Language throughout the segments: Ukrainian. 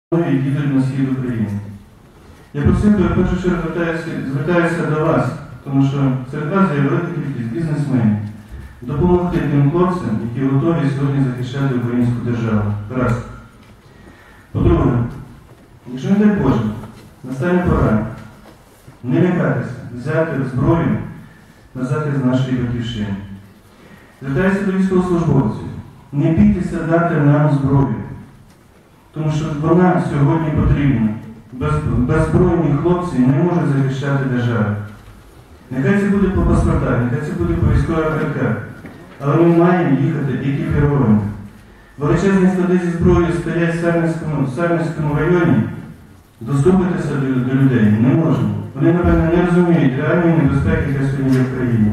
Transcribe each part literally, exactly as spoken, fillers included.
які їдуть на схід України. Я просив би, в першу чергу звертаюся до вас, тому що серед вас є велика кількість бізнесменів, допомогти тим хлопцям, які готові сьогодні захищати українську державу. Раз. По-друге, якщо не дай Боже, настане пора не лякатися, взяти зброю на захист нашої батьківщини. Звертаюся до військовослужбовців. Не бійтеся дати нам зброю, тому що вона сьогодні потрібна. Без, беззбройні хлопці не можуть захищати державу. Нехай це буде по паспортах, нехай це буде по військових квитках, але ми маємо їхати екіпіровані. Величезні склади зі зброєю стоять в Сарненському, в Сарненському районі. Доступитися до, до людей не можна. Вони, напевно, не розуміють реальної небезпеки, яка сьогодні є в країні.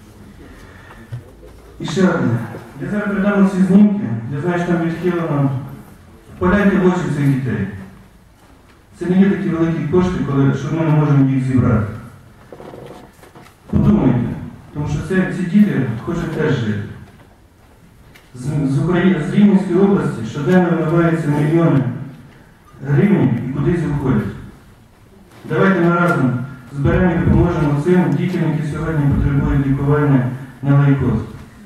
І ще одне. Я зараз передам ці знімки, я знаю, що там відхилено. Погляньте в очі цих дітей. Це не є такі великі кошти, коли, що ми не можемо їх зібрати. Подумайте, тому що це, ці діти хочуть теж жити. З, з, України, з Рівненської області щоденно вимиваються мільйони гривень і кудись виходять. Давайте ми разом зберемо і допоможемо цим дітям, які сьогодні потребують лікування на лейкоз.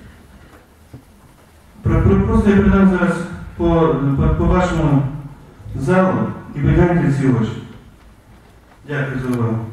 Про, про, просто я передам зараз по, по, по вашому залу і погляньте ці очі. Дякую за увагу.